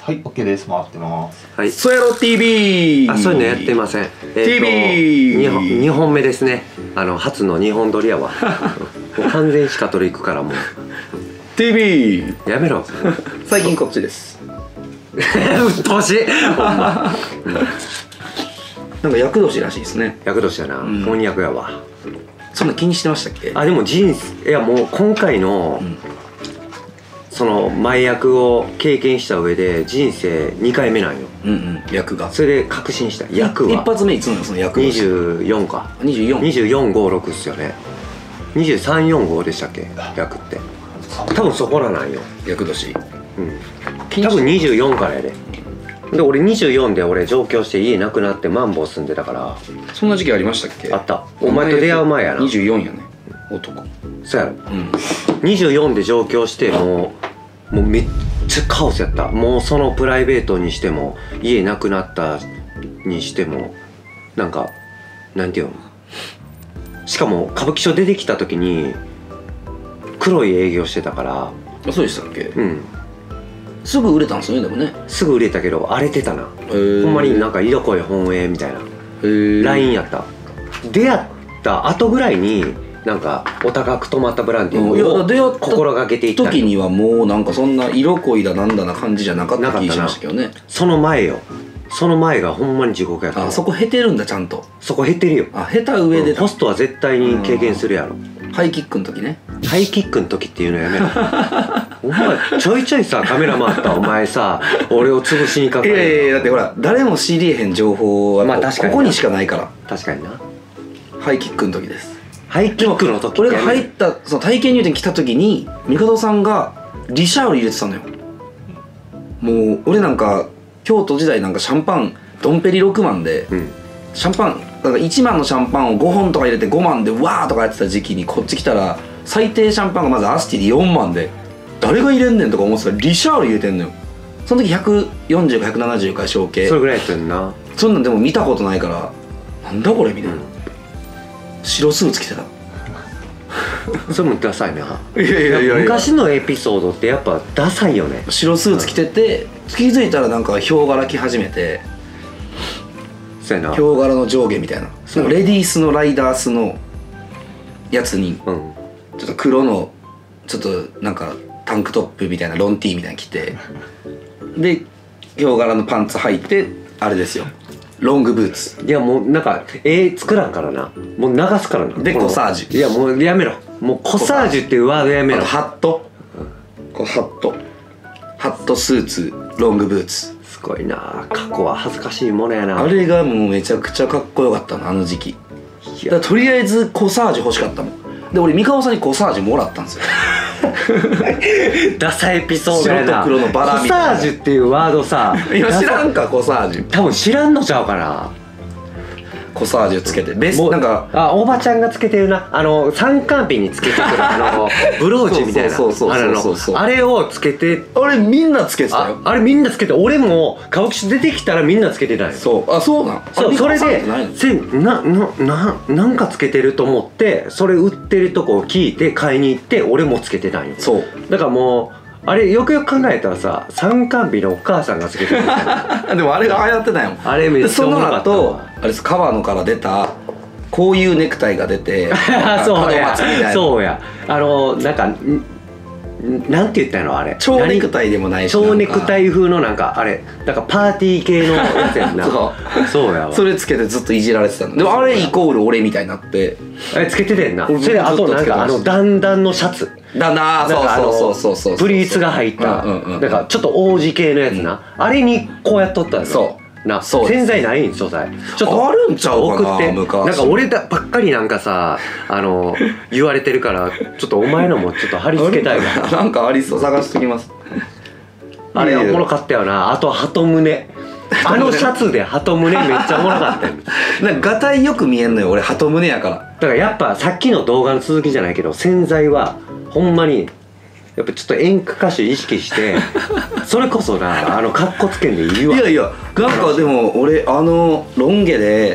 はい、OK です。回ってます。 はい。 ソヤロ TV。 あ、そういうのやってません。 TV。 2本目ですね。初の2本撮りやわ。もう完全しか取り行くからもう。 TV。 やめろ。 最近こっちです。 うっとうしい。ほんま。 なんか厄年らしいですね。 厄年やな。翻訳やわ。 そんな気にしてましたっけ？ あ、でも人生、いやもう今回の。その前役を経験した上で人生2回目なんよ。 役がそれで確信した。役は一発目いつなの？その役 24か。2425でしたよね。2345でしたっけ、役って。多分そこらなんよ、 役年。 多分24からやで。で俺24で俺上京して家なくなってマンボウ住んでたから。 そんな時期ありましたっけ？ あった。お前と出会う前やな。 24やね、男。 そうやろ。24で上京してもうめっちゃカオスやった。もうそのプライベートにしても家なくなったにしてもなんかなんていうの、しかも歌舞伎町出てきた時に黒い営業してたから。 あ、そうでしたっけ？すぐ売れたんですよね。でもねすぐ売れたけど荒れてたな。ほんまになんか色恋本営みたいなラインやった。出会った後ぐらいになんかお高く止まったブランディングを心がけていった時にはもうなんかそんな色恋だなんだな感じじゃなかった気がしましたけどね。 その前よ。その前がほんまに地獄やった。 あそこ経てるんだ、ちゃんと。 そこ経てるよ。 あ、経た上でホストは絶対に経験するやろ。 ハイキックの時ね。 ハイキックの時っていうのやめろ。お前ちょいちょいさカメラ回ったお前さ俺を潰しにかかる。 いやだってほら誰も知りえへん情報はここにしかないから。 確かにな。 ハイキックの時です。 ハイキックの時。 俺が入ったその体験入店来た時に帝さんがリシャール入れてたのよ。もう俺なんか京都時代なんかシャンパンドンペリ6万で、シャンパンなんか1万のシャンパンを5本とか入れて5万でわーとかやってた時期にこっち来たら最低シャンパンがまずアスティで4万で誰が入れんねんとか思ってたらリシャール入れてんのよ。その時140か170か小径それぐらいやってんな。 そんなんでも見たことないからなんだこれみたいな、白スーツ着てた。 それもダサいな。 いや昔のエピソードってやっぱダサいよね。 白スーツ着てて気づいたらなんかヒョウ柄着始めて、 そうやな。 ヒョウ柄の上下みたいな、そのレディースのライダースのやつにちょっと黒のちょっとなんかタンクトップみたいなロンティーみたいなの着てでヒョウ柄のパンツ履いてあれですよ、ロングブーツ。 いやもうなんか作らんからな。もう流すからな。 でコサージュ。 いやもうやめろ。もうコサージュっていうワードやめろ。 ハット、こうハットスーツロングブーツ。 すごいな。過去は恥ずかしいものやな。 あれがもうめちゃくちゃかっこよかったな、あの時期。だからとりあえずコサージュ欲しかったもん。で俺三河さんにコサージュもらったんですよ。 ダサエピソードやな。 白と黒のバラみたいな。 コサージュっていうワードさ今知らんかコサージュ。 多分知らんのちゃうかな。 コサージュつけてなんかおばちゃんがつけてるな。参観日につけてくるブローチみたいなあれをつけて。 あれみんなつけてたよ。 あれみんなつけて。俺も歌舞伎町出てきたらみんなつけてたんよ。 そうなん。 それでなんかつけてると思ってそれ売ってるとこを聞いて買いに行って俺もつけてたんよ。 そうだからもうあれよくよく考えたらさ参観日のお母さんがつけてるみたいな。 でもあれが流行ってたよ。 あれめっちゃおもろかったわ。 その後あれです川野から出たこういうネクタイが出てそうやなんかなんて言ったのあれ。 蝶ネクタイでもないし蝶ネクタイ風のなんかあれなんかパーティー系のやつやんな。そうやわ。 それつけてずっといじられてたの。でもあれイコール俺みたいになってつけててんな。それであとなんか段々のシャツそうプリーツが入ったなんかちょっと王子系のやつな。あれにこうやっとったの。そうな。洗剤ないん素材ちょっとあるんちゃうかな。 送って。なんか俺ばっかりなんかさ言われてるからちょっとお前のもちょっと貼り付けたいわ。 なんかありそう。探しときます。 あれおもろかったよな。あと鳩胸。シャツで鳩胸めっちゃおもろかったよ。 なんかガタイよく見えんのよ俺鳩胸やから。 だからやっぱさっきの動画の続きじゃないけど洗剤はほんまにやっぱちょっと演歌歌手意識してそれこそなカッコつけんでいいわ。 いやなんかでも俺ロン毛でち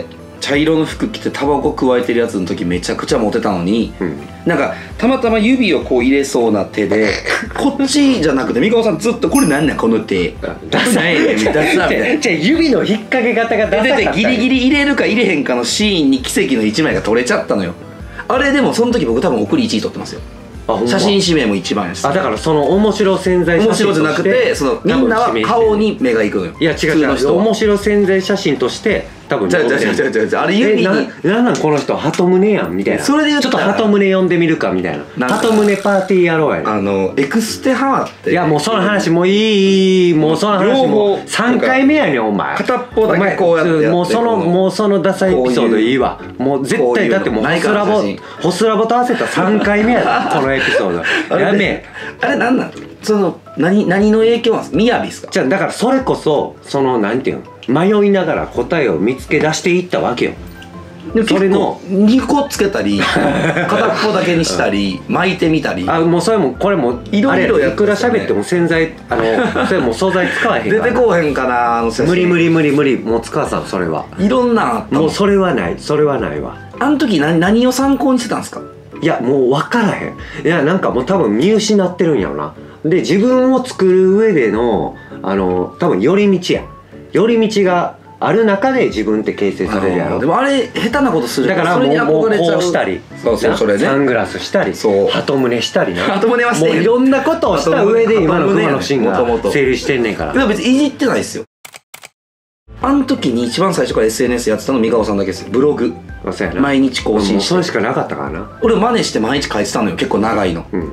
茶色の服着てタバコ加えてるやつの時めちゃくちゃモテたのに、 うんなんかたまたま指をこう入れそうな手でこっちじゃなくて三河さんずっと「これなんなんこの手ダサいね」みたいなじゃ指の引っ掛け方がダサかった。 でギリギリ入れるか入れへんかのシーンに奇跡の1枚が撮れちゃったのよ。あれでもその時僕多分送り1位取ってますよ。 あ、ほんま写真指名も一番やし。 あ、だからその面白潜在写真面白じゃなくてそのみんなは顔に目がいくのよ。 いや違う普通違う、 の人は面白潜在写真として多分じゃああれ指になんなんこの人鳩胸やんみたいな。 それで言っちょたらっと鳩胸呼んでみるかみたいな。 なんか鳩胸パーティーやろうやね。 エクステハマっていやもうその話もういい、もうその話もう両方 3回目やねんお前。 片っぽだけこうやってやってお前もうそのダサいエピソードいいわ。もう絶こういうの対だってもうないからホスラボと合わせたら3回目やでこのエピソード。やめえ。 あれなんなんその何の影響なんですか。雅ですか。 じゃあだからそれこそそのなんていうの、迷いながら答えを見つけ出していったわけよ。 でもそれの 2個つけたり片っぽだけにしたり巻いてみたりあ、もうそれもこれもいろいろやいくら喋っても洗剤それもう素材使わへんから出てこうへんかな写真無理もう塚さんそれはいろんなあったもんもうそれはないわ。 あの時何を参考にしてたんですか。 いやもう分からへん。いやなんかもう多分見失ってるんやろな。で自分を作る上での多分寄り道がある中で自分って形成されるやろ。 でもあれ下手なことするだからそれにもう憧れちゃうこうしたりそうそれねサングラスしたりそう鳩胸したりな鳩胸はしてへんもういろんなことをした上で今の熊野シーンが鳩胸やね元々 成立してんねんから。 でも別にいじってないですよ。あの時に一番最初から SNS やってたの三河さんだけですよ。ブログそうやな毎日更もう新してそれしかなかったからな。 俺真似して毎日書いてたのよ。結構長いのうん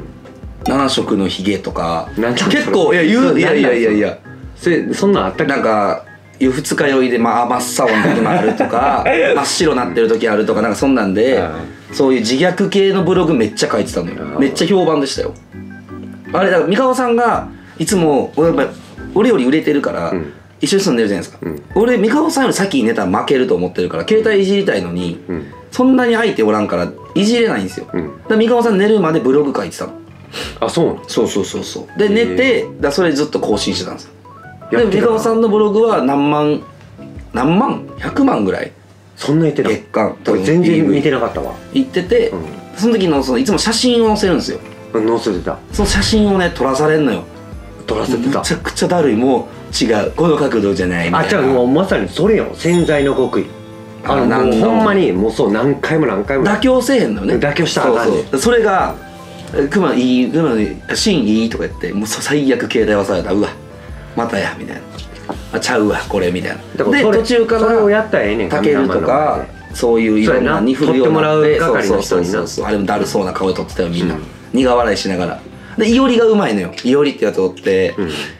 7色のヒゲとかなんか結構いやいやそんなんあったっけ。 なんか二日酔いで真っ青の時もあるとか真っ白なってる時あるとかなんかそんなんでそういう自虐系のブログめっちゃ書いてたのよ。めっちゃ評判でしたよ。あれだから三河さんがいつも俺より売れてるからん一緒に住んでるじゃないですか、俺三河さんより先に寝たら負けると思ってるから携帯いじりたいのに、そんなに相手おらんからいじれないんですよ、だから三河さん寝るまでブログ書いてたの。 あ、そうなの。 そうで寝てだからそれずっと更新してたんですよ。でやってたな三河さんのブログは何万100万ぐらいそんな言ってた。 月間俺全然見てなかったわ。 行ってて、その時のいつも写真を載せるんですよ。 載せてた。 その写真をね撮らされんのよ。 撮らせてた。 めちゃくちゃだるい。もう違うこの角度じゃないみたいな。 あ、じゃあもうまさにそれよ、潜在の極意。もうほんまにもうそう何回も妥協せえへんのよね。 妥協したらあかんねん。 それが「クマいいシーンいい?」とか言ってもう最悪携帯忘れたら「うわまたや」みたいな「あちゃうわこれ」みたいな。で途中からそれをやったらええねん。 たけるとかそういういろんなに振るようになって撮ってもらう係の人にな。 そうあれもだるそうな顔で撮ってたよみんな、苦笑いしながら。でいおりがうまいのよ。いおりってやつおって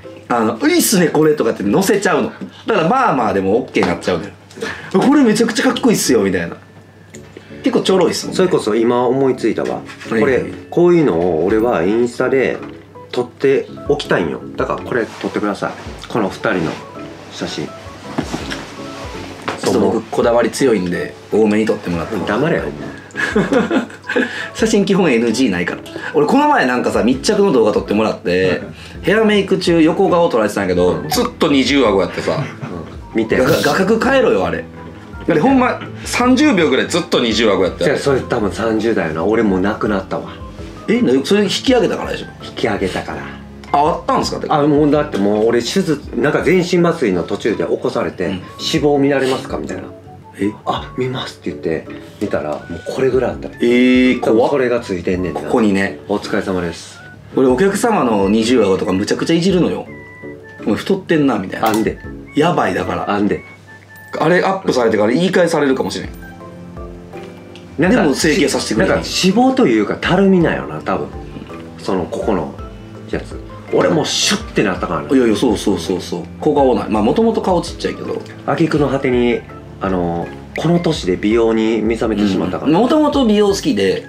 「いいっすねこれ」とかって載せちゃうの。だからまあでも OK になっちゃうのよ。これめちゃくちゃかっこいいっすよみたいな。結構ちょろいっすもんね。 それこそ今思いついたわ。こういうのを俺はインスタで撮っておきたいんよ。だからこれ撮ってください。この2人の写真。 ちょっと僕こだわり強いんで多めに撮ってもらっても。 黙れよ。 写真基本 NG ないから。俺この前なんかさ密着の動画撮ってもらってヘアメイク中横顔撮られてたんやけどずっと20顎やってさ見て。 画角変えろよあれ。あれほんま30秒ぐらいずっと20顎やって。 じゃあそれ多分30代よな。俺もうなくなったわ。 それ引き上げたからでしょ。 引き上げたから。 あったんですか。 あ、もうだってもう俺手術なんか全身麻酔の途中で起こされて、脂肪見られますかみたいな。あ、見ますって言って見たらもうこれぐらいあったね。 怖っ。 これがついてんねんな。 ここにね。 お疲れ様です。 俺お客様の20顎とかむちゃくちゃいじるのよ。お前太ってんなみたいな。 あんでやばいだからあんであれアップされてから言い返されるかもしれん。 なんかでも整形させてくれる。 なんか脂肪というかたるみなんよな多分。そのここのやつ俺もうシュッてなったからね。 いやそう小顔ない。まあもともと顔ちっちゃいけど挙句の果てにこの年で美容に目覚めてしまったから。 もともと美容好きで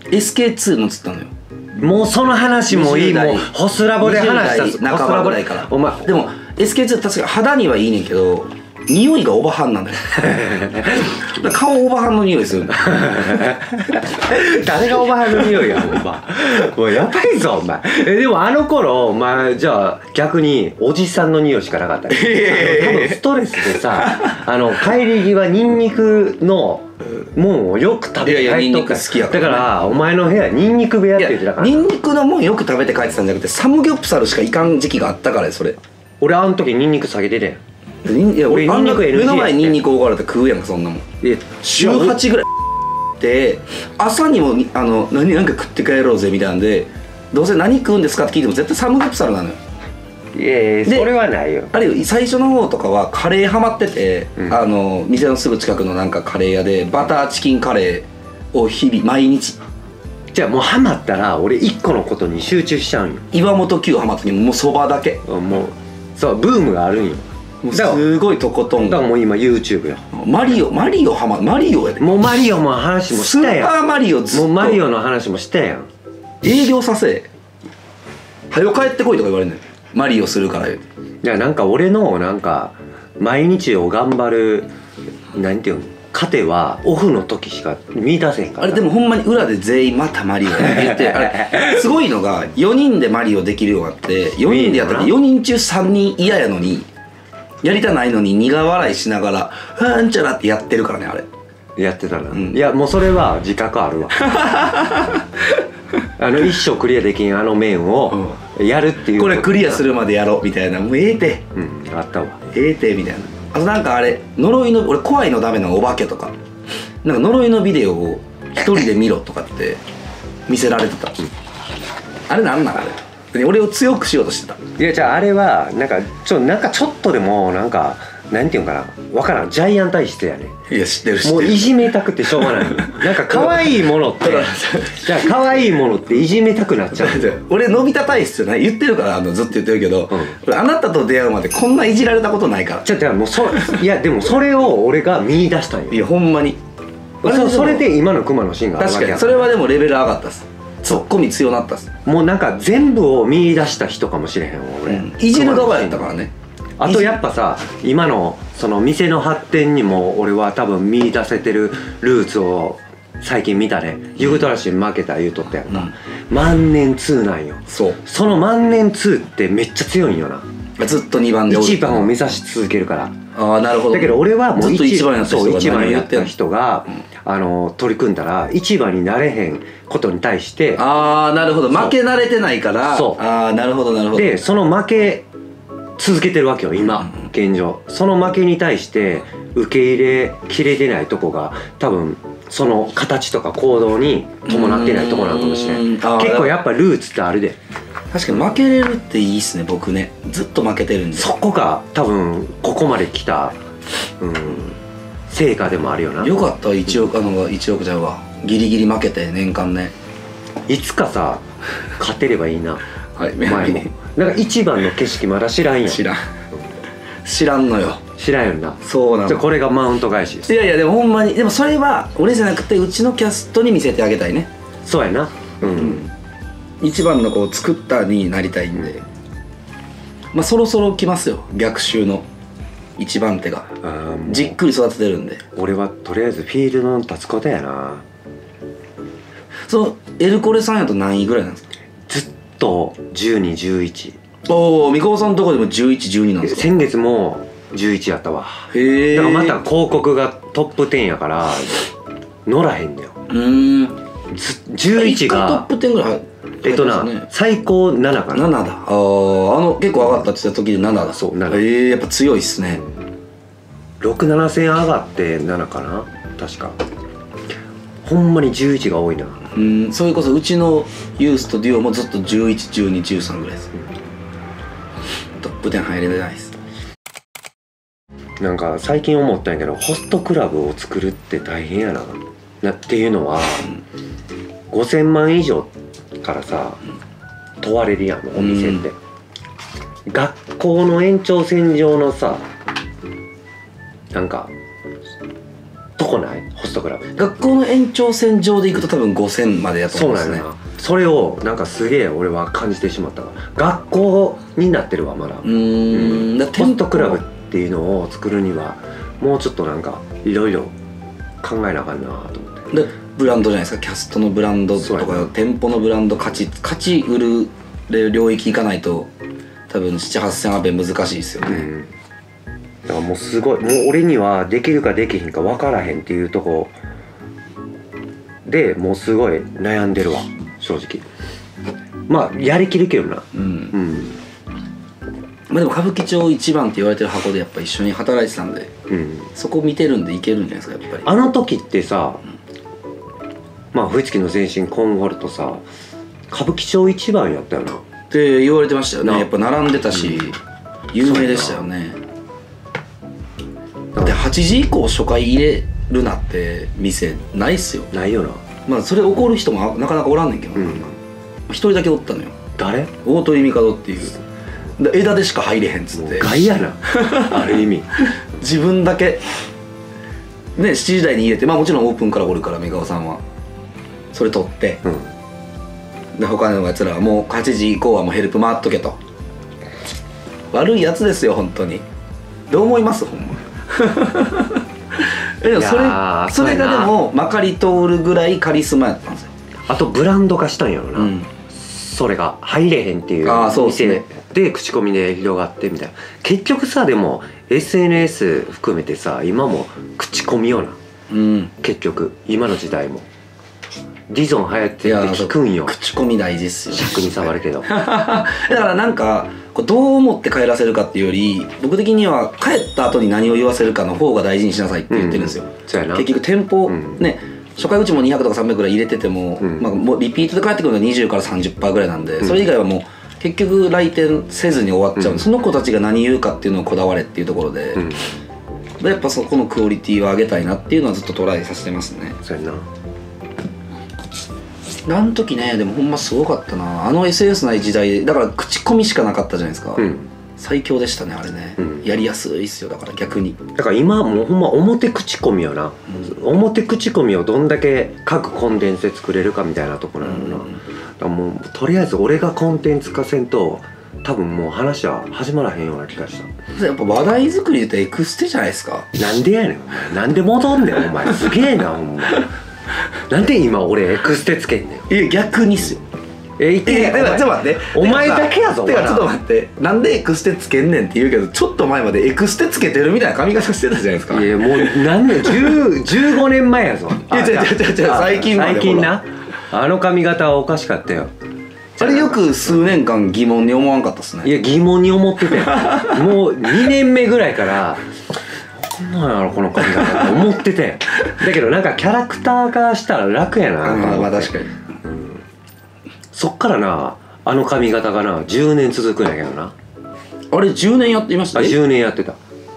SK2 のつったのよ。 もうその話もいい。もうホスラボで話した 20代半ばぐらいから。 お前でも SK2 確か肌にはいいねんけど匂いがオバハンなんだよだから顔オバハンの匂いするんだ誰がお前の匂いやお前もうやばいぞお前でもあの頃お前じゃあ逆におじさんの匂いしかなかった多分ストレスでさ帰り際ニンニクのもんをよく食べて帰っとった。 好きやから、 だからお前の部屋ニンニク部屋って言ってたから。 ニンニクのもんよく食べて帰ってたんじゃなくてサムギョプサルしかいかん時期があったからそれ。 俺あの時ニンニク下げてていや俺ニンニク NG 目の前にニンニク置かれて食うやんかそんなもん。週8ぐらいで朝にもなんか食って帰ろうぜみたいなんでどうせ何食うんですかって聞いても絶対サムギョプサルなのよ。 いやそれはないよ。 あれ最初の方とかはカレーハマってて、店のすぐ近くのなんかカレー屋でバターチキンカレーを日々毎日。 じゃあもうハマったら俺一個のことに集中しちゃうんよ。 岩本九ハマったにもうそばだけ。 もうそうブームがあるんよ。 もうすごいとことん。 だからもう今 YouTube よ。 マリオマリオやで。 もうマリオも話もしたやん。 スーパーマリオずっと。 もうマリオの話もしたやん。 営業させはよ帰ってこいとか言われるのよ。マリオするからよ。 いやなんか俺のなんか毎日を頑張るなんていうの糧はオフの時しか見出せへんから。 あれでもほんまに裏で全員またマリオ言ってあれすごいのが4人でマリオできるようになって4人でやったら4人中3人嫌やのにやりたないのに苦笑いしながら「あんちゃら」ってやってるからねあれやってたな、いやもうそれは自覚あるわ一生クリアできん面をやるっていう、 これクリアするまでやろうみたいなもうええてあったわええてみたいな。あとなんかあれ呪いの俺怖いのダメなのお化けとかなんか呪いのビデオを一人で見ろとかって見せられてた、あれなんなんあれ俺を強くしようとしてた。 いやじゃああれはなんかちょっとでもなんかなんていうんかな分からんジャイアン体質やね。 いや知ってる知ってる。 もういじめたくてしょうがないなんか可愛いものってじゃあ可愛いものっていじめたくなっちゃう俺のび太体質じゃない言ってるからずっと言ってるけど、俺あなたと出会うまでこんないじられたことないから。 じゃあもういやでもそれを俺が見出したんよ。 いやほんまにそれで今の熊のシーンがあるわけや。 確かにそれはでもレベル上がったっす。ツッコミ強なったっす。 もうなんか全部を見出した人かもしれへんわ俺、 いじる側やったからね。 あとやっぱさ今のその店の発展にも俺は多分見出せてるルーツを最近見たね。ユグトラシに負けた言うとったやんか、万年2なんよ。その万年2ってめっちゃ強いんよな。 ずっと2番で 1番を目指し続けるから。 ああなるほど。 だけど俺はもうずっと1番やった人が 1番やった人が取り組んだら1番になれへんことに対して、 ああなるほど負け慣れてないから。そうああなるほどなるほど。 でその負け続けてるわけよ今、現状。その負けに対して受け入れきれてないとこが多分その形とか行動に伴ってないとこなのかもしれない。結構やっぱルーツってあるで。 確かに負けれるっていいっすね。僕ねずっと負けてるんでそこが多分ここまで来た、成果でもあるよな。 よかった1億じゃうわギリギリ負けて年間ね。 いつかさ勝てればいいな。 はい前もなんか一番の景色まだ知らんやん。 知らんのよ。 知らんよな。 そうなの。 じゃあこれがマウント返しです。 いやいやでもほんまにでもそれは俺じゃなくてうちのキャストに見せてあげたいね。 そうやな。 一番の子を作ったになりたいんで、まあそろそろ来ますよ逆襲の一番手が。じっくり育ててるんで。 俺はとりあえずフィールドの立つことやな。 そのエルコレさんやと何位ぐらいなんですか。 ずっと12、11。 おお、みこおさんのとこでも11、12なんですか。 先月も11やったわ。 へえ。 だからまた広告がトップ10やから乗らへんだよ。11がトップ10ぐらい最高7かな。 7だ。結構上がったって言った時で7だ。 そう7。 やっぱ強いっすね。 6、7戦上がって7かな確か。ほんまに11が多いな。 それこそうちのユースとデュオもずっと11、12、13ぐらいです。トップ10入れないです。 なんか最近思ったんやけどホストクラブを作るって大変やなっていうのは、5000万以上からさ問われるやんお店って、学校の延長線上のさなんかとこないホストクラブ。 学校の延長線上で行くと多分5000までやと思うんですね。 そうなんやな。それをなんかすげえ俺は感じてしまったわ。学校になってるわまだ。ホストクラブっっていうのを作るにはもうちょっとなんかいろいろ考えなあかんなと思って。 でブランドじゃないですか、キャストのブランドとそうやなか店舗のブランド価値売る領域行かないと多分7,000-8,000アベ難しいですよね、 だからもうすごい、もう俺にはできるかできひんか分からへんっていうとこでもうすごい悩んでるわ正直。まあやりきるけどな。 まあでも歌舞伎町一番って言われてる箱でやっぱ一緒に働いてたんで、そこ見てるんでいけるんじゃないですかやっぱり。 あの時ってさ、まあ振り付けの前身コンゴルとさ歌舞伎町一番やったよなって言われてましたよね。やっぱ並んでたし、有名でしたよね。だって8時以降初回入れるなって店ないっすよ。 ないよな。 まあそれ怒る人もなかなかおらんねんけど、一人だけおったのよ。 誰？ 大鳥帝っていう枝でしか入れへんっつって害やなある意味自分だけね7時台に入れて、まあもちろんオープンからおるから三河さんはそれ取って、で他のやつらはもう8時以降はもうヘルプ回っとけと。悪いやつですよ本当に。どう思いますほんまでもそれがでもまかり通るぐらいカリスマやったんですよ。 あとブランド化したんやろな、それが入れへんっていう店で口コミで広がってみたいな。結局さでも SNS 含めてさ今も口コミよな、結局今の時代もディゾン流行ってって聞くんよ。 口コミ大事っすよ。 尺に触るけどだからなんかこうどう思って帰らせるかっていうより僕的には帰った後に何を言わせるかの方が大事にしなさいって言ってるんですよ、 そうやな。 結局店舗、ね初回うちも200とか300ぐらい入れてても、まあ、もうリピートで帰ってくるのが20から 30% ぐらいなんで、それ以外はもう結局来店せずに終わっちゃう、その子たちが何言うかっていうのをこだわれっていうところで、やっぱそこのクオリティを上げたいなっていうのはずっとトライさせてますね。 そうやな。 あの時ねでもほんますごかったな。あの SNS ない時代だから口コミしかなかったじゃないですか、最強でしたねあれね、やりやすいっすよ。だから逆にだから今もうほんま表口コミよな、表口コミをどんだけ各コンテンツで作れるかみたいなところなのな、だからもうとりあえず俺がコンテンツ化せんと多分もう話は始まらへんような気がした。 やっぱ話題作りでエクステじゃないですか。 なんでやねんお前、なんで戻んねんお前、すげえなほんまなんで今俺エクステつけんねん。 いや逆にっすよ。ちょっと待ってお前だけやぞ。 てかちょっと待って、なんでエクステつけんねんって言うけどちょっと前までエクステつけてるみたいな髪型してたじゃないですか。 いやもう何年15年前やぞ。 いや違う最近まで最近な。あの髪型はおかしかったよ。 あれよく数年間疑問に思わんかったっすね。 いや疑問に思っててもう2年目ぐらいからなんやろこの髪型って思っててだけどなんかキャラクター化したら楽やなと思って。 まあ確かに、 そっからなあの髪型がな10年続くんやけどな。 あれ10年やっていました。 10年やってた。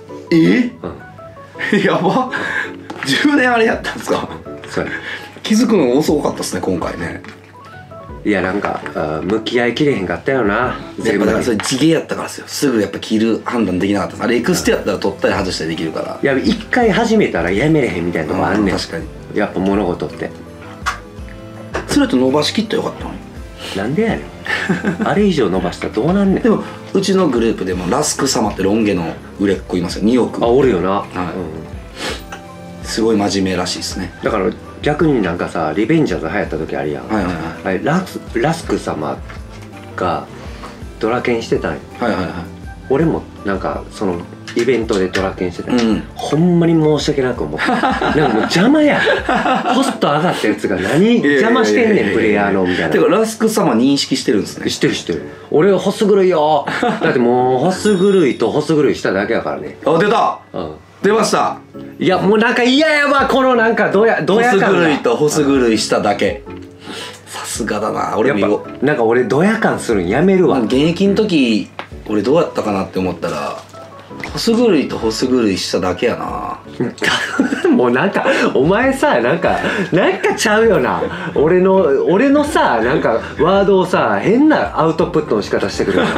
やば10年あれやったんですか。 そうや。 気づくの遅かったっすね今回ね。 いやなんか向き合いきれへんかったよな。 やっぱだからそれ地毛やったからですよ。すぐやっぱ切る判断できなかったです。あれエクステやったら取ったり外したりできるから。 いや一回始めたらやめれへんみたいなとこあんねん。 確かにやっぱ物事ってそれと伸ばし切ったらよかったのに。 なんでやねんあれ以上伸ばしたらどうなんねん。 でもうちのグループでもラスク様ってロン毛の売れっ子いますよ。2億。 あおるよな、 はいすごい真面目らしいですね。 だから逆になんかさリベンジャーズ流行った時あるやん、あれラスク様がドラケンしてたんよ。俺もなんかそのイベントでドラケンしてたんよ、ほんまに申し訳なく思ってなんかもう邪魔やホスト上がったやつが何邪魔してんねんプレイヤーのみたいな。 てかラスク様認識してるんですね。 知ってる俺はホス狂いよだってもうホス狂いとホス狂いしただけやからね。 あ出た、出ました。 いやもうなんか嫌やわこのなんかどや感が。ホス狂いとホス狂いしただけ。さすがだな。俺もなんか俺ドヤ感するんやめるわ。 現役の時俺どうやったかなって思ったらホス狂いとホス狂いしただけやなもうなんかお前さなんかちゃうよな。俺のさなんかワードをさ変なアウトプットの仕方してくるよ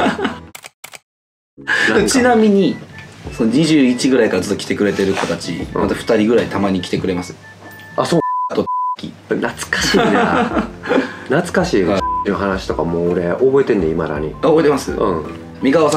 なちなみにその21ぐらいからずっと来てくれてる子たち、また2人ぐらいたまに来てくれます。 あそうと懐かしいな懐かしいの話とかもう俺覚えてんねんいまだに。 覚えてます。三河さんの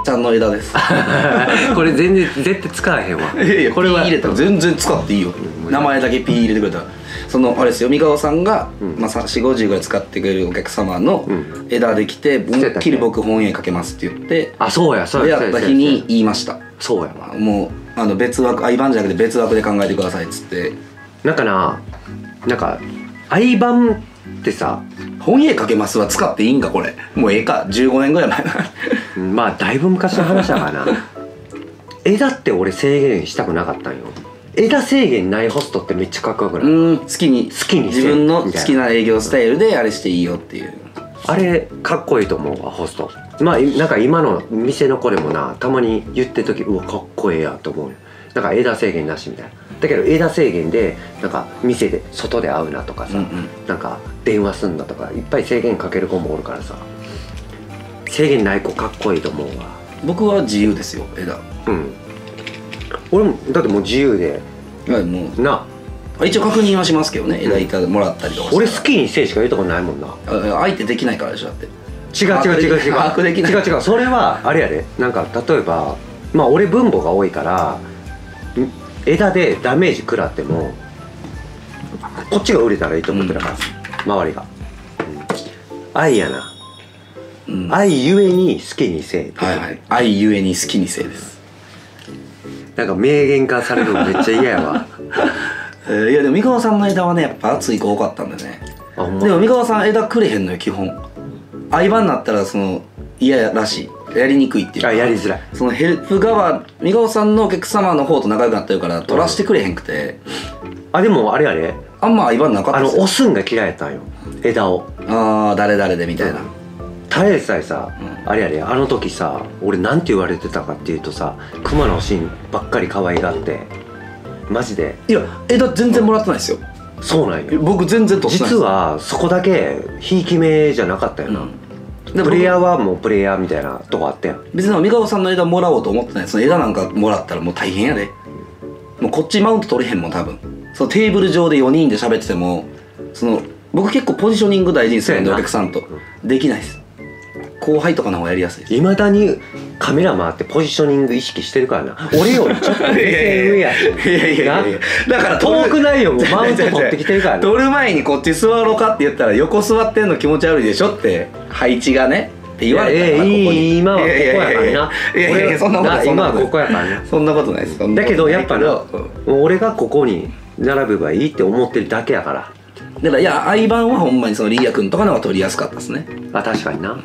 ちゃんの枝ですこれ全然絶対使わへんわ。 いやいやこれはピー入れたら全然使っていいよ、名前だけピー入れてくれたら。そのあれですよ、三河さんが、まあ、4050ぐらい使ってくれるお客様の枝で来て「思いっきり僕本営かけます」って言って、 あ、そうやそうや。 出会った日に言いました。 そうやわ。 もう別枠、相番じゃなくて別枠で考えてくださいっつって。 なんか相番ってさ、 本営かけますは使っていいんかこれ。もうええか、15年ぐらい前なまあだいぶ昔の話だからな枝って俺制限したくなかったんよ。枝制限ないホストってめっちゃかっこよくない？ 好きに自分の好きな営業スタイルであれしていいよっていう。 あれかっこいいと思うわ、ホスト。まあなんか今の店の子でもな、たまに言ってる時、うわかっこええやと思うよ。なんか枝制限なしみたいな。だけど枝制限でなんか店で外で会うなとかさ、なんか電話すんだとかいっぱい制限かける子もおるからさ、制限ない子かっこいいと思うわ。 僕は自由ですよ、枝。 俺もだってもう自由でもうな。 一応確認はしますけどね、枝もらったりとか。 俺好きにせいしか言うとこないもんな。 相手できないからでしょ、だって。 違う把握できない。 違うそれはあれやで。なんか例えばまあ俺分母が多いから枝でダメージ食らってもこっちが売れたらいいと思ってたから、周りが、愛やな、愛ゆえに好きにせえって。 愛ゆえに好きにせえです。 なんか名言化されるのめっちゃ嫌やわいやでも三河さんの枝はね、やっぱ熱い子多かったんでね。でも三河さん枝くれへんのよ基本。相場になったらその嫌らしい、やりにくいっていうか、 やりづらい。 そのヘルプ側、三河さんのお客様の方と仲良くなってるから取らしてくれへんくて、 でもあれやで、 あんま相場なかったですよ。 おすんが嫌いやったんよ、枝を。 誰々でみたいな。 ただでさえさ、あれやで、あの時さ、俺なんて言われてたかっていうとさ、熊野シーンばっかり可愛がってマジで。 いや枝全然もらってないですよ。 そうなんよ。 僕全然取ってないです。 実はそこだけひいき目じゃなかったよな。プレイヤーはもうプレイヤーみたいなとこあったやん。 別に三河さんの枝もらおうと思ってない。その枝なんかもらったらもう大変やで。もうこっちマウント取れへんもん多分。そのテーブル上で4人で喋ってても、その僕結構ポジショニング大事にするんで、お客さんとできないです。後輩とかの方がやりやすいです。 いまだにカメラ回ってポジショニング意識してるからな。俺よりちょっと目線上やし。 いやだから遠くないよ、もうマウント取ってきてるからな。 撮る前にこっち座ろうかって言ったら、横座ってんの気持ち悪いでしょって配置がねって言われたら、 今はここやからな。 いやそんなことない。 今はここやからな。 そんなことないです。 だけどやっぱな、俺がここに並べばいいって思ってるだけやから。 だからいや、相番はほんまにそのリーヤ君とかの方が取りやすかったですね。 確かにな。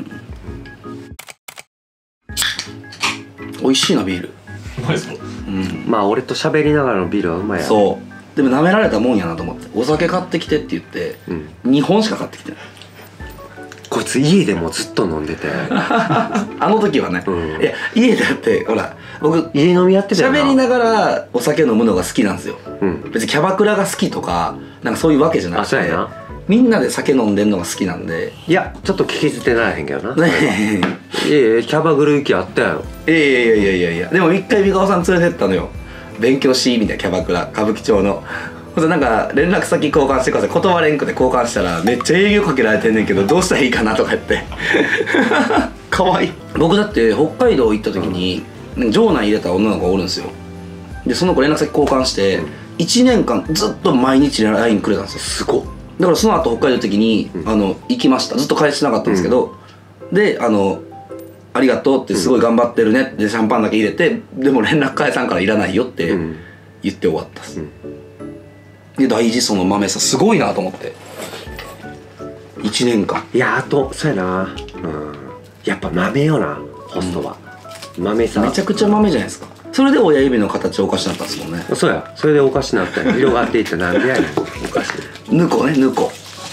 美味しいなビール。 うまいですか？ まあ俺と喋りながらのビールはうまいやろ。 そうでも舐められたもんやなと思って、お酒買ってきてって言って、2本しか買ってきてない。 こいつ家でもずっと飲んでてあの時はね、いや家でだってほら僕家飲みやってたよな。 喋りながらお酒飲むのが好きなんですよ。別にキャバクラが好きとかなんかそういうわけじゃなくて、 そうやな、 みんなで酒飲んでんのが好きなんで。 いやちょっと聞き捨てならへんけどな。 ねキャバクラ行きあったやろ。 いやでも一回三河さん連れてったのよ、勉強しみたいな。キャバクラ歌舞伎町のなんか連絡先交換してください、断れんくて交換したら、めっちゃ営業かけられてんねんけどどうしたらいいかなとか言ってかわいい。僕だって北海道行った時に場内入れた女の子がおるんですよ。でその子連絡先交換して1年間ずっと毎日 LINE くれたんですよ。 すごっ。 だからその後北海道の時に行きました。ずっと返してなかったんですけど、でありがとうってすごい頑張ってるねってシャンパンだけ入れて、でも連絡返さんからいらないよって言って終わったっす。で大事、その豆さすごいなと思って。1年間。 いやそうやな、やっぱ豆よなホストは。豆さめちゃくちゃ豆じゃないですか。それで親指の形おかしになったんですもんね。 そうや、それでおかしなったよ。広がっていってなんでやねんおかしい。 ぬこね、ぬこ。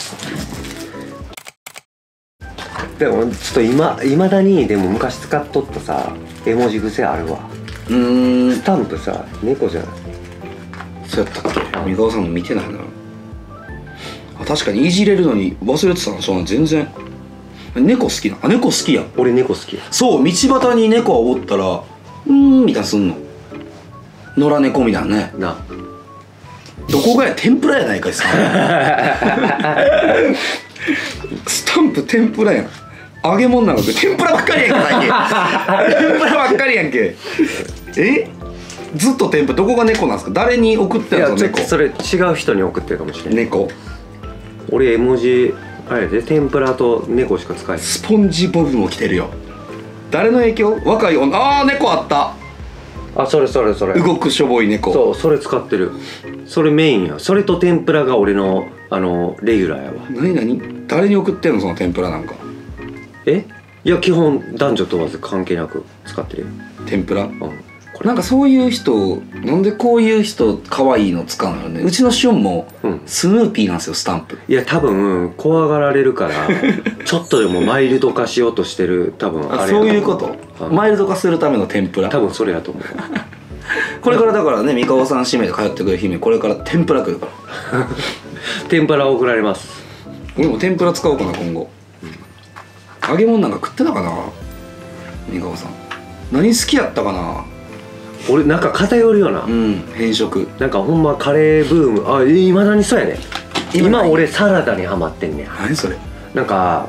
でもちょっといまだにでも昔使っとったさ絵文字癖あるわ。スタンプさ猫じゃない。 そうやったっけ。三河さんの見てないな。確かにいじれるのに忘れてたな。そうなん、全然猫好きな。猫好きやん。 俺猫好き。 そう、道端に猫がおったらみたいなすんの。野良猫みたいなね。 な、 どこがや、天ぷらやないかいさスタンプ天ぷらやん。 揚げ物なんか天ぷらばっかりやんけ最近天ぷらばっかりやんけ。ずっと天ぷら。どこが猫なんですか？誰に送ってるんですか？猫。 それ違う人に送ってるかもしれない。 猫。 俺絵文字あれで天ぷらと猫しか使えない。 スポンジボブも来てるよ。誰の影響？若い女。ああ猫あった。 あ、それ動くしょぼい猫。 そう、それ使ってる。それメインや。それと天ぷらが俺のレギュラーやわ。 何誰に送ってんのその天ぷらなんか。 いや基本男女問わず関係なく使ってるよ。 天ぷら。 これなんかそういう人、なんでこういう人可愛いの使うのよね。うちのシュンもスヌーピーなんですよ、スタンプ。 いや多分怖がられるからちょっとでもマイルド化しようとしてる。多分あれそういうこと。マイルド化するための天ぷら。 多分それやと思うこれからだからね、三河さん指名で通ってくる姫、これから天ぷら来るから天ぷら送られます。 俺も天ぷら使おうかな今後。揚げ物なんか食ってたかな三河さん。何好きやったかな。 俺なんか偏るよな。 変色。 なんかほんまカレーブーム。いまだにそうやね。今俺サラダにハマってんねん。 何それ。なんか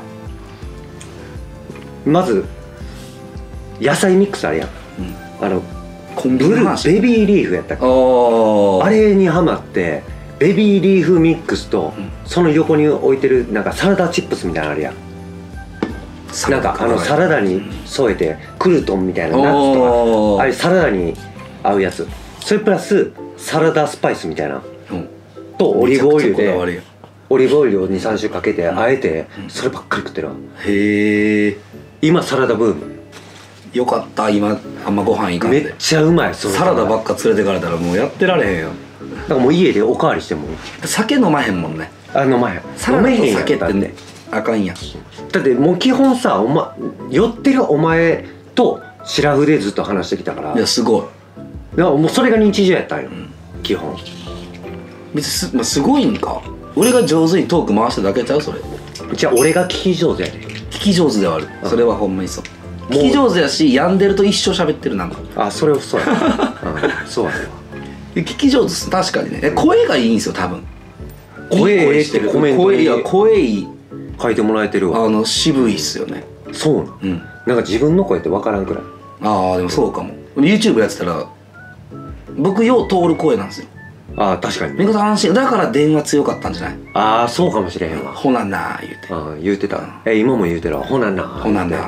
まず野菜ミックスあるやん。 コンビニの話。 ベビーリーフやったっけ。あれにハマってベビーリーフミックスと、その横に置いてるなんかサラダチップスみたいなのあるやん。なんかサラダに添えてクルトンみたいなナッツとか、あれサラダに合うやつ。それプラスサラダスパイスみたいな、とオリーブオイルでオリーブオイルを 2,3 種かけてあえて、そればっかり食ってるわ。 へえ。 今サラダブーム。 よかった。今あんまご飯いかんでめっちゃうまい。 サラダばっか連れてかれたらもうやってられへんよ。 だからもう家でおかわりしても酒飲まへんもんね。 飲まへん。 サラダと酒ってねあかんやん。 だってもう基本さ、酔ってるお前とシラフでずっと話してきたから。 いやすごい。 だからもうそれが日常やったんよ、基本。 別にすごいんか。俺が上手にトーク回しただけちゃうそれ。 じゃあ俺が聞き上手やで。 聞き上手ではある。それはほんまにそう。聞き上手やし、病んでると一生喋ってるなんか。 あ、それはそうやそうやわ。 聞き上手っす。確かにね。声がいいんですよ多分。 声してるコメントに声いい書いてもらえてるわ。 渋いっすよね。 そうなんか自分の声って分からんくらい。 ああでもそうかも。YouTube やってたら僕よう通る声なんですよ。 ああ確かに。 みこと安心。だから電話強かったんじゃない。 ああそうかもしれへんわ。 ほなな言うて。 言うてた。今も言うてるわ。ほななほなな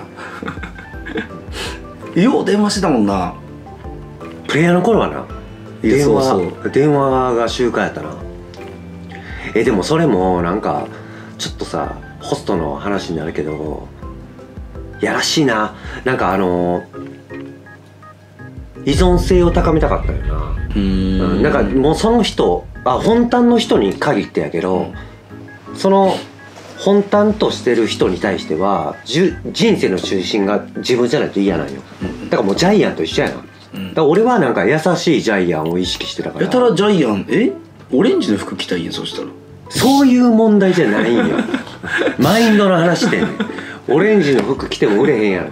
よう電話してたもんな。 プレイヤーの頃はな。電話が習慣やったな。でもそれもなんかちょっとさ、ホストの話になるけどやらしいな。なんか依存性を高めたかったよな。なんかもうその人本端の人に限ってやけど、その本端としてる人に対しては人生の中心が自分じゃないと嫌なんよ。だからもうジャイアンと一緒やな。だから俺はなんか優しいジャイアンを意識してたから。 やたらジャイアンオレンジの服着たいん。そしたらそういう問題じゃないんよマインドの話で、ね、オレンジの服着ても売れへんやん。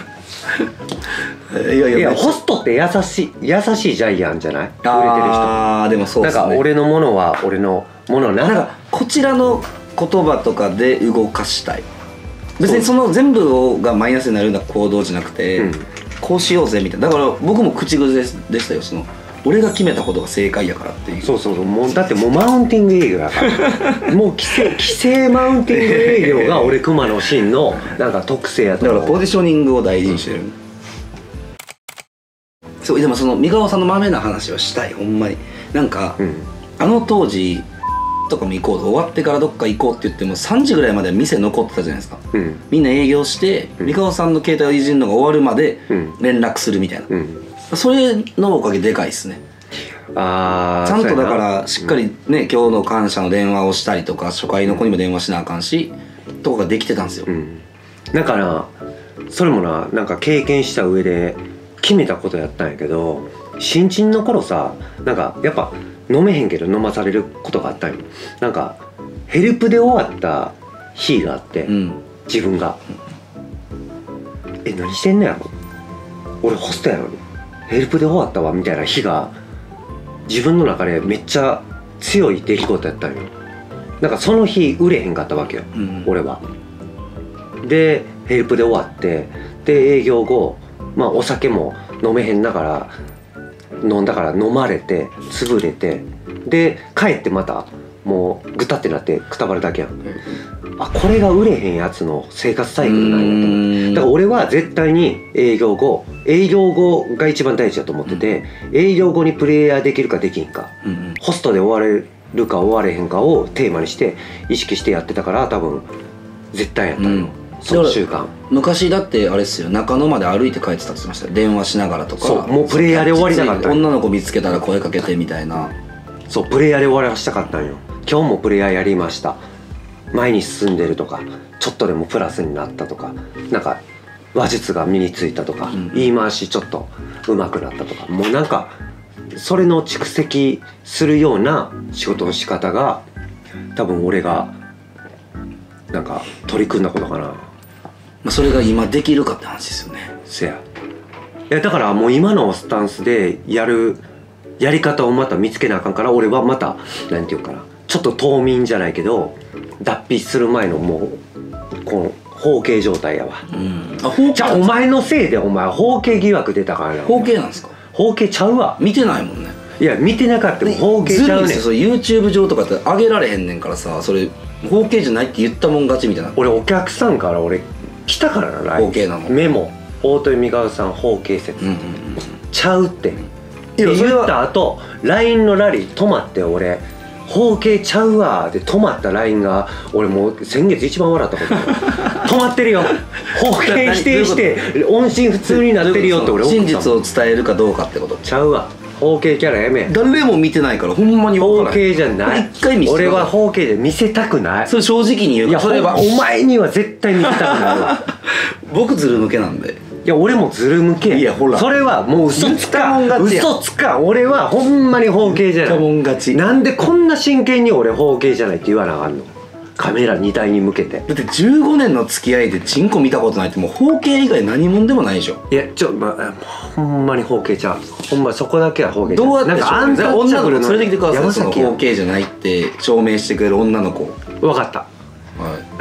いやホストって優しいジャイアンじゃない。売れてる人。 ああでもそうですね。 なんか俺のものは俺のものなんかこちらの言葉とかで動かしたい。別にその全部がマイナスになるような行動じゃなくて、こうしようぜみたいな。だから僕も口癖でしたよ。俺が決めたことが正解やからっていう。 そうもうだってもうマウンティング営業やからもう規制マウンティング営業が俺熊野真のなんか特性やと思う。 だからポジショニングを大事にしてる。そうでも三河さんの豆な話はしたいほんまに。なんか、当時とかも行こうと終わってからどっか行こうって言っても3時ぐらいまで店残ってたじゃないですか。みんな営業して三河さんの携帯をいじるのが終わるまで連絡するみたいな。それのおかげでかいっすね。ちゃんとだからしっかりね、今日の感謝の電話をしたりとか、初回の子にも電話しなあかんしとかができてたんですよ。 だからそれもなんか経験した上で決めたことやったんやけど、新人の頃さ、なんかやっぱ飲めへんけど飲まされることがあったんよ。なんかヘルプで終わった日があって、自分が何してんのやろ、俺ホストやのにヘルプで終わったわみたいな日が自分の中でめっちゃ強い出来事やったんよ。なんかその日売れへんかったわけよ、俺は。でヘルプで終わって、で営業後、まあお酒も飲めへんだから飲んだから飲まれて潰れて、で帰ってまたもうグタってなってくたばるだけやん。あ、これが売れへんやつの生活サイクルなんやと思う。だから俺は絶対に営業後が一番大事だと思ってて、営業後にプレイヤーできるかできんか、ホストで終われるか終われへんかをテーマにして意識してやってたから、多分絶対やったよ、その習慣。 昔だってあれっすよ、中野まで歩いて帰ってたって言ってましたよ。電話しながらとか。 そう、もうプレイヤーで終わりたかった。 女の子見つけたら声かけてみたいな。 そう、プレイヤーで終わらしたかったんよ。今日もプレイヤーやりました、前に進んでるとか、ちょっとでもプラスになったとか、なんか話術が身についたとか、言い回しちょっと上手くなったとか、もうなんかそれの蓄積するような仕事の仕方が多分俺がなんか取り組んだことかな。 まあそれが今できるかって話ですよね。 せや。いやだからもう今のスタンスでやり方をまた見つけなあかんから、俺はまたなんていうかな、ちょっと冬眠じゃないけど脱皮する前のもうこの包茎状態やわ。じゃあお前のせいでお前包茎疑惑出たからな。 包茎なんですか？ 包茎ちゃうわ。 見てないもんね。 いや見てなかったも包茎ちゃうねん。 ずるいですよ、 YouTube 上とかって上げられへんねんからさ、それ包茎じゃないって言ったもん勝ちみたいな。 俺お客さんから俺来たからな、 包茎なのメモ、大鳥美川さん包茎説、ちゃうって言った後 LINE のラリー止まって、俺包茎ちゃうわで止まった LINE が俺もう先月一番笑ったこと止まってるよ、包茎否定して音信不通になってるよって俺真実を伝えるかどうかってこと。 ちゃうわ、包茎キャラやめ。 誰も見てないからほんまに分から包茎じゃない。 一回見せて俺は包茎で見せたくない。 それ正直に言う。 いやそれはお前には絶対見せたくないわ僕ずる向けなんで。 いや俺もずる向け。 いやほらそれはもう嘘つか嘘つか。俺はほんまに包茎じゃない。 もん勝ち。 なんでこんな真剣に俺包茎じゃないって言わなあかんの。カメラ2台に向けて。 だって15年の付き合いでチンコ見たことないって、もう包茎以外何もんでもないでしょ。 いやほんまに包茎ちゃう。ほんまそこだけは包茎ちゃう。 どうやってなんかアンタッチャ女ブルのの子連れてきてください。その山崎包茎じゃないって証明してくれる女の子。 分かった、 はい、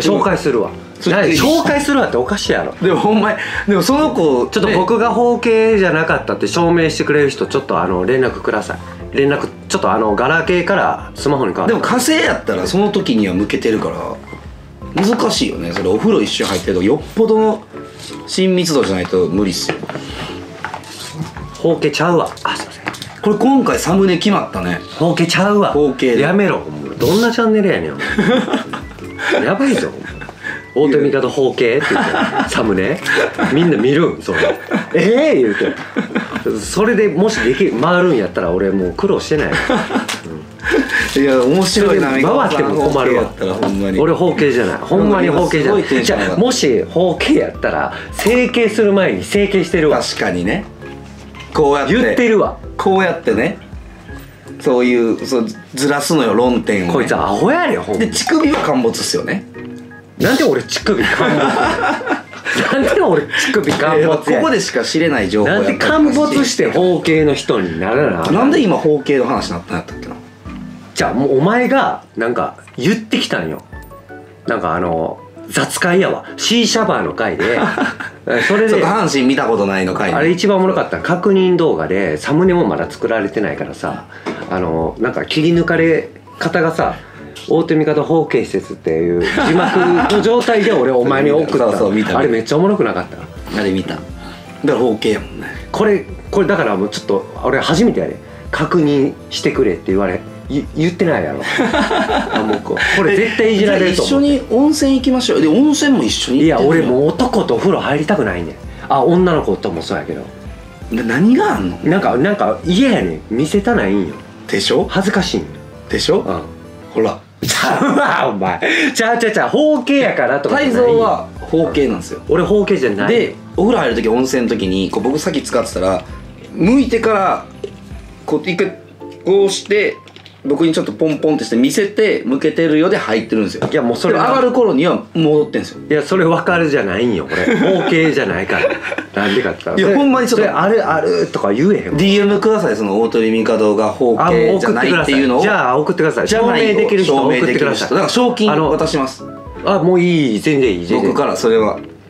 紹介するわ。紹介するわっておかしいやろ。 でもほんまに、でもその子ちょっと僕が包茎じゃなかったって証明してくれる人、ちょっと連絡ください。連絡ちょっとガラケーからスマホに変わった。 でも火星やったらその時には向けてるから難しいよね。それお風呂一緒に入ってるとよっぽどの親密度じゃないと無理っすよ。 包茎ちゃうわ。あ、すいません。 これ今回サムネ決まったね。 包茎ちゃうわ。 包茎でやめろ。どんなチャンネルやねんやばいぞ。大手味方包茎って言ってサムネみんな見るんそれ。言うて、それでもし回るんやったら俺もう苦労してない。 いや面白いな。 回っても困るわ。俺包茎じゃない。ほんまに包茎じゃない。じゃあもし包茎やったら整形する前に整形してるわ。 確かにね。こうやって言ってるわ。 こうやってね、そうずらすのよ論点を、ね、 こいつアホやねんほんま。 で乳首は陥没っすよね。 なんで俺乳首陥没なんで俺乳首陥没や。 ここでしか知れない情報やなんで陥没して包茎の人にならな。 なんで今包茎の話になったんやったっけな。 じゃあもうお前がなんか言ってきたんよ。なんか雑会やわ。シーシャバーの会でそれで下半身見たことないの会、 あれ一番おもろかったの確認動画で、サムネもまだ作られてないからさ、なんか切り抜かれ方がさ、大手味方包茎施設っていう字幕の状態で俺お前に送ったそう見たあれめっちゃおもろくなかった。 あれ見た。だから包茎やもんね。 これだからもうちょっと俺初めてやで確認してくれって言ってないやろあもうこれ絶対いじられると思う。 一緒に温泉行きましょう。で温泉も一緒にいや行ってる。 俺もう男とお風呂入りたくないねん。女の子ともそうやけど。 何があんの。 なんか嫌やねん。見せたないんよ。 でしょ。 恥ずかしいんよ。 でしょ。ほらちゃうわお前。ちゃう包茎やからとか。 泰造は包茎なんですよ。 俺包茎じゃない。 でお風呂入る時温泉の時に僕先使ってたら向いてから一回こうして僕にちょっとポンポンってして見せて向けてるようで入ってるんですよ。 いやもうそれ上がる頃には戻ってんですよ。 いやそれ分かるじゃないんよこれ。包茎じゃないからなんでかって言ったら、 いやほんまにちょっとそれあるとか言えへん。 DM ください。その大鳥美門が包茎じゃないっていうのを。 じゃあ送ってください。証明できる人送ってください。 だから賞金渡します。 もういい、全然いい。 僕からそれは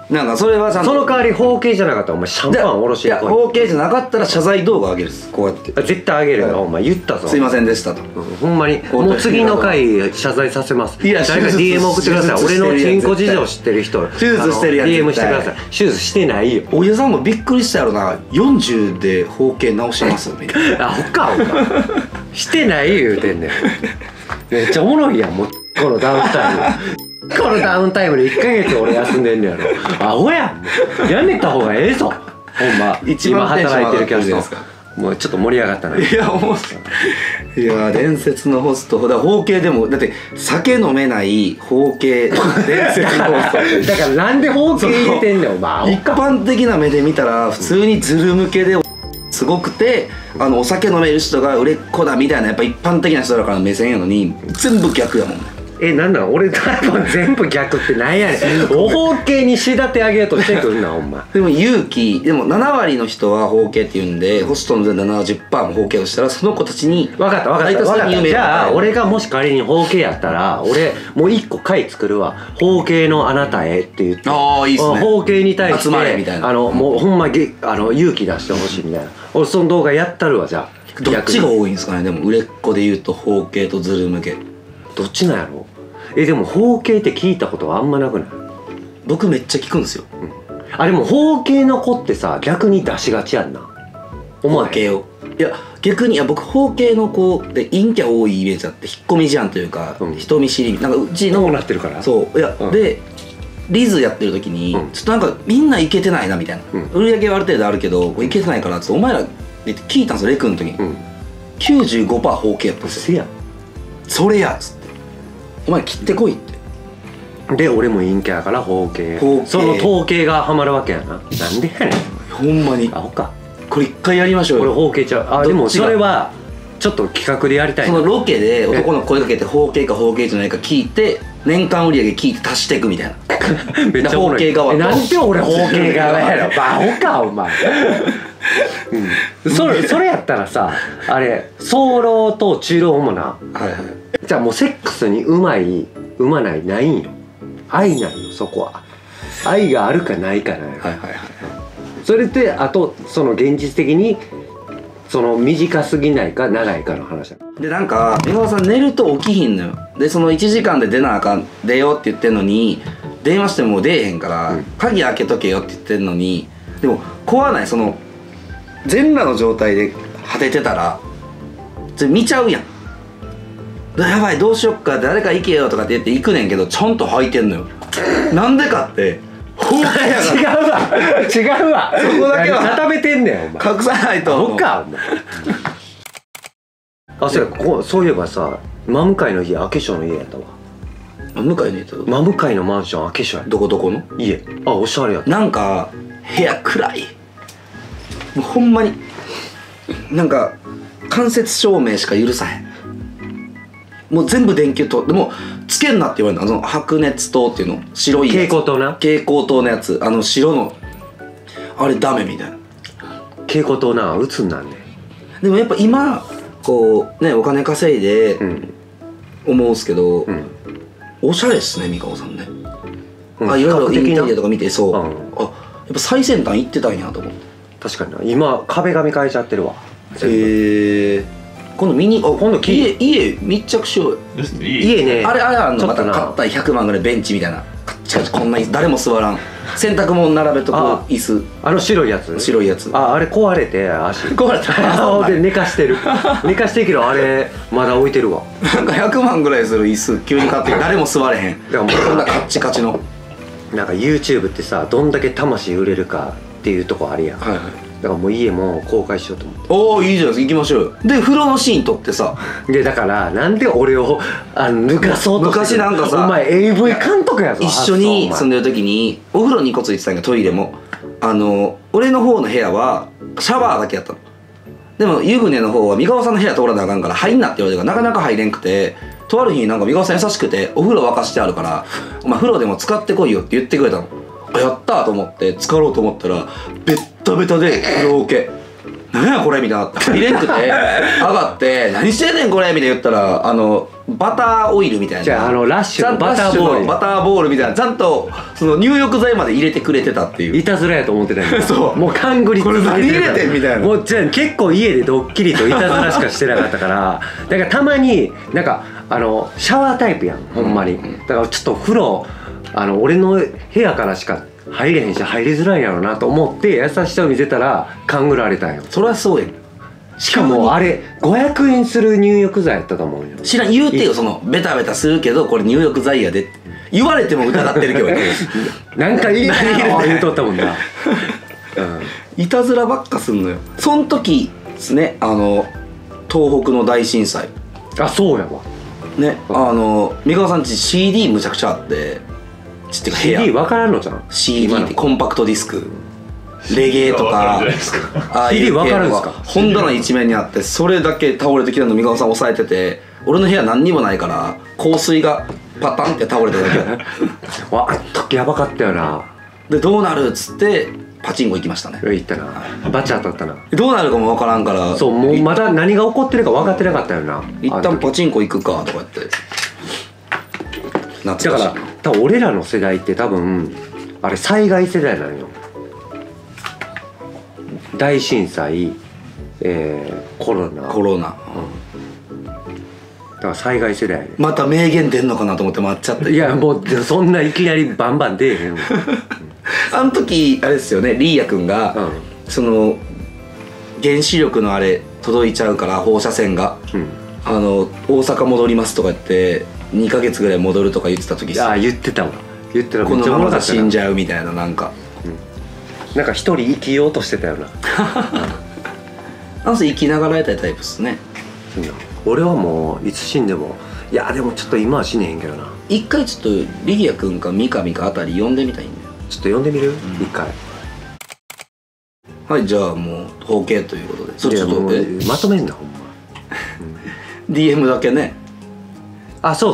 なんかそれはちゃんとその代わり包茎じゃなかったらお前シャンパンおろしいやに来い。 包茎じゃなかったら謝罪動画あげるっすこうやって絶対あげるよ、 はいお前言ったぞ。 すいませんでしたとほんまにもう次の回謝罪させます。 いや誰か DM 送ってください。俺のチンコ事情知ってる人手術してるやつ DM してくだ絶さい。手術してないよ。 おじさんもびっくりしたやろな40で包茎直しますみたいなあほかお前してない言うてんねん。めっちゃおもろいやんもうこのダウンタイムこのダウンタイムで1ヶ月俺休んでんねやろ。アホやんもうやめた方がええぞほんま。 一今番テンション働いてるキャ上がってるじゃないですストもうちょっと盛り上がったな。 いやもういや伝説のホストだから包茎でもだって酒飲めない包茎伝説のホストだからなんで包茎入れてんねんお前アホ一か。 般的な目で見たら普通にズル向けですごくてお酒飲める人が売れっ子だみたいなやっぱ一般的な人だからの目線やのに全部逆やもんね。 なんなん俺多分全部逆ってなんやねん。お包茎に仕立て上げようとしてくんなほんま。 でも勇気でも7割の人は包茎って言うんでホストの70%も包茎としたらその子たちに分かった分か大った分かった。 多数に有名なじゃあ俺がもし仮に包茎やったら俺もう一個回作るわ。包茎のあなたへって言ってああいいっすね包茎に対して集まれみたいなもうほんま勇気出してほしいみたいな。俺その動画やったるわじゃあ。 どっちが逆に多いんですかねでも売れっ子で言うと包茎とズル向けどっちなんやろ。でも包茎って聞いたことはあんまなくない？ 僕めっちゃ聞くんですよあでも包茎の子ってさ逆に出しがちやんな思わへん。 包茎をいや逆に僕包茎の子って陰キャ多いイメージあって引っ込み思案というか、人見知りなんかうちのどうなってるからそういや、でリズやってる時に、ちょっとなんかみんないけてないなみたいな、売り上げはある程度あるけどいけてないからってお前らって聞いたんですよレクの時に、95% 包茎やったんですよ。 せやそれやっつってお前切ってこいってで俺も陰キャやから包茎包茎その統計がハマるわけやな。なんでやねんほんまにアホか。 これ一回やりましょう俺よ。 包茎ちゃう。でもそれはちょっと企画でやりたいな。 そのロケで男の子声かけて包茎か包茎じゃないか聞いて年間売り上げ聞いて足していくみたいなめっちゃおもろい。 包茎側となんで俺包茎側やろバホかお前それやったらさあれ早漏と中漏もなはいはいじゃあもうセックスにうまないないんよ。愛なんよそこは。愛があるかないかなんよ。 はいはいはいそれであとその現実的にその短すぎないか長いかの話だ。 でなんか美穂さん寝ると起きひんのよ。でその1時間で出なあかん出ようって言ってんのに電話しても出えへんから、鍵開けとけよって言ってんのにでも怖ないその全裸の状態で果ててたら見ちゃうやん。やばいどうしよっか誰か行けよとかって言って行くねんけどちゃんと履いてんのよ。なんでかって包茎やから違うわそこだけは固めてんねんお前。 隠さないとどっかお前そういえばさ真向かいの家明所の家やったわ。 向かいにいた真向かいのマンション明所やったどこの家。あおしゃれやった。 なんか部屋暗いもうほんまになんか間接照明しか許さへん。もう全部電球とでもつけんなって言われたの白熱灯っていうの白いやつ蛍光灯な。 蛍光灯のやつ白のあれダメみたいな。 蛍光灯な鬱になんねん。 でもやっぱ今こうねお金稼いで思うんすけど、おしゃれっすね美香さんね、いろいろインテリアとか見てそう、やっぱ最先端行ってたんやと思って。 確かにな今壁紙変えちゃってるわ。 今度見に今度家密着しようよ。 家ねあれあんのまたちょっとな買った100万ぐらいベンチみたいなカッチカチこんな椅子誰も座らん洗濯物並べとく椅子白いやつ白いやつあれ壊れて足壊れたで寝かしてる寝かしてるけどあれまだ置いてるわ。 なんか100万ぐらいする椅子急に買って誰も座れへんだからもうこんなカッチカチのなんか YouTube ってさどんだけ魂売れるかっていうとこあるやん。 はいはいだからもう家も公開しようと思って。 おおいいじゃないですか行きましょうよ。で風呂のシーン撮ってさでだからなんで俺を抜かそうとして昔なんかさお前 AV 監督やぞ。 一緒に住んででる時にお風呂2個ついてたんやトイレも俺の方の部屋はシャワーだけやったの。でも湯船の方は三川さんの部屋通らなあかんから入んなって言われてからなかなか入れんくてとある日になんか三川さん優しくてお風呂沸かしてあるからお前風呂でも使ってこいよって言ってくれたの。あやったーと思って浸かろうと思ったらベッタベタで風呂桶 「何やこれ」みたいな入れんくて上がって「何してんねんこれ」みたいな言ったらバターオイルみたいな、 じゃあラッシュのバターボール、 バターボールみたいなちゃんとその入浴剤まで入れてくれてたっていう。 いたずらやと思ってたんやそうもう勘繰り続けてたこれ何入れてんみたいな。 もうじゃあ結構家でドッキリといたずらしかしてなかったからだからたまになんかシャワータイプやんほんまに、だからちょっと風呂俺の部屋からしか入れへんし入りづらいんやろうなと思って優しさを見せたら勘ぐられたんよ。 そりゃそうやん。 しかもあれ500円する入浴剤やったと思うよ。 知らん言うてよ、そのベタベタするけどこれ入浴剤やでって言われても疑ってるけどなんか入れたよ言うとったもんな、 いたずらばっかすんのよ。そん時ですね東北の大震災あそうやわね、三河さんち CD むちゃくちゃあって、ちってか部屋 CD 分からんのじゃん CD ってコンパクトディスクレゲエとかああいう CD 分かるんですか。 本棚一面にあって、それだけ倒れてきたの三河さん押さえてて、俺の部屋何にもないから香水がパタンって倒れてるだけやわあの時やばかったよな。 でどうなるっつってパチンコ行きましたね。 行ったなバチ当たったな。 どうなるかも分からんから、 そうもうまだ何が起こってるか分かってなかったよな。 一旦パチンコ行くかとか言ってだから多分俺らの世代って多分あれ災害世代なのよ。大震災、コロナ、だから災害世代やね。 また名言出んのかなと思って待っちゃって。 いやもうそんないきなりバンバン出えへんあの時あれですよね、リーヤくんが、その原子力のあれ届いちゃうから放射線が、大阪戻りますとか言って2ヶ月ぐらい戻るとか言ってた時。 ああ言ってたわ。言ってた。 このままじゃ死んじゃうみたいな、なんか一人生きようとしてたよなあの人生きながらやりたいタイプっすね。 俺はもういつ死んでも、いやでもちょっと今は死ねへんけどな。 一回ちょっとリーヤくんかミカミかあたり呼んでみたいんで、 ちょっと呼んでみる、一回。 はい、じゃあもう統計ということで、それちょっとまとめんなほんま、 DM だけね。 あ、そう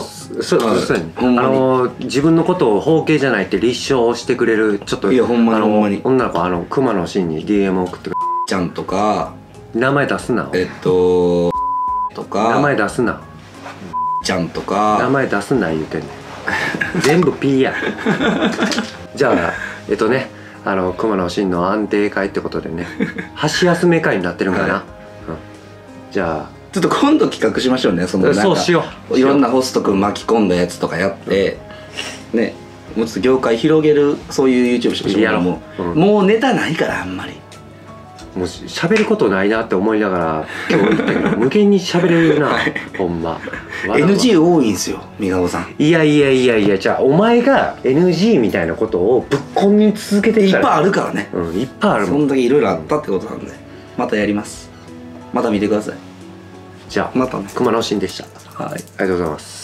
自分のことを包茎じゃないって立証してくれる、ちょっといやほんまにほんまに女の子熊のシーンに DM 送ってくれ。 ちゃんとか名前出すな。 とか名前出すな。 ちゃんとか名前出すな言うてんねん全部 P やじゃあ熊野真の安定会ってことでね箸休め会になってるんかな、じゃあちょっと今度企画しましょうね。そのなんかそうしよう。 いろんなホストくん巻き込んだやつとかやってね、もうちょっと業界広げる、そういう YouTube しましょう。 やろう。 もうネタないからあんまり。 もう喋ることないなって思いながら今日言ったけど無限に喋れるなほんま。 NG 多いんすよ三河さん。 いやじゃあお前が NG みたいなことをぶっ込み続けてるからいっぱいあるからね。 いっぱいあるもん。 そんだけいろいろあったってことなんで、またやります。また見てください。 じゃあまたね。 熊野真でした。 はい、 ありがとうございます。